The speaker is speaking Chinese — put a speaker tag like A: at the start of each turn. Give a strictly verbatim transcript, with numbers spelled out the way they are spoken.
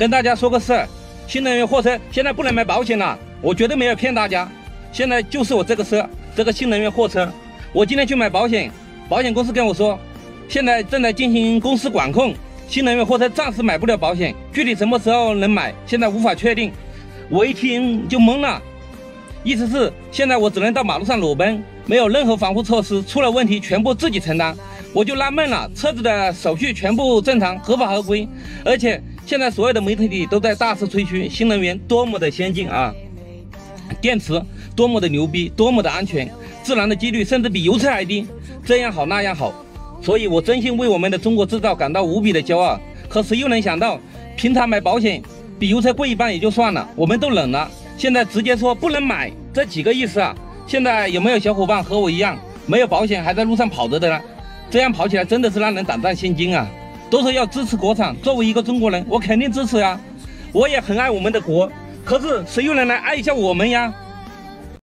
A: 跟大家说个事儿，新能源货车现在不能买保险了，我绝对没有骗大家。现在就是我这个车，这个新能源货车，我今天去买保险，保险公司跟我说，现在正在进行公司管控，新能源货车暂时买不了保险，具体什么时候能买，现在无法确定。我一听就懵了，意思是现在我只能到马路上裸奔，没有任何防护措施，出了问题全部自己承担。我就纳闷了，车子的手续全部正常，合法合规，而且现在所有的媒体里都在大肆吹嘘新能源多么的先进啊，电池多么的牛逼，多么的安全，致燃的几率甚至比油车还低，这样好那样好。所以我真心为我们的中国制造感到无比的骄傲。可谁又能想到，平常买保险比油车贵一半也就算了，我们都忍了，现在直接说不能买，这几个意思啊？现在有没有小伙伴和我一样没有保险还在路上跑着的呢？这样跑起来真的是让人胆战心惊啊！都说要支持国产，作为一个中国人，我肯定支持呀，我也很爱我们的国，可是谁又能来爱一下我们呀？